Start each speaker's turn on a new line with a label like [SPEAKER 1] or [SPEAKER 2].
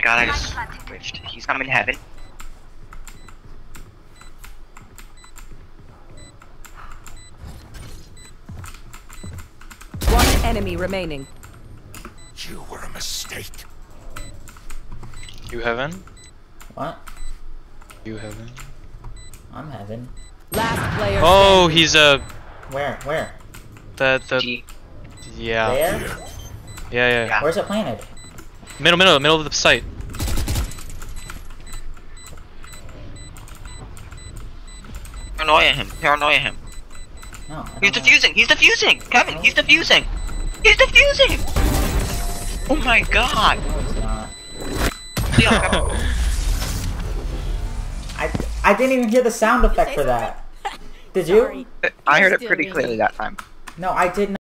[SPEAKER 1] god, I just switched. He's coming to heaven.
[SPEAKER 2] One enemy remaining.
[SPEAKER 3] You were a mistake.
[SPEAKER 4] You heaven?
[SPEAKER 5] What?
[SPEAKER 4] You heaven?
[SPEAKER 5] I'm heaven.
[SPEAKER 2] Last player.
[SPEAKER 4] Oh,
[SPEAKER 2] standing.
[SPEAKER 4] he's
[SPEAKER 5] Where? Where?
[SPEAKER 4] the
[SPEAKER 1] G.
[SPEAKER 4] yeah.
[SPEAKER 5] There?
[SPEAKER 4] Yeah.
[SPEAKER 1] Yeah.
[SPEAKER 5] Where's it planted?
[SPEAKER 4] Middle of the site.
[SPEAKER 1] Paranoia him. Paranoia him.
[SPEAKER 5] No. I
[SPEAKER 1] He's
[SPEAKER 5] don't know.
[SPEAKER 1] defusing. He's defusing. Kevin, he's defusing. He's defusing. Oh my god.
[SPEAKER 5] No, it's not.
[SPEAKER 1] Yeah, Kevin.
[SPEAKER 5] I didn't even hear the sound effect for that. Did you?
[SPEAKER 1] I heard it pretty clearly that time.
[SPEAKER 5] No, I did not.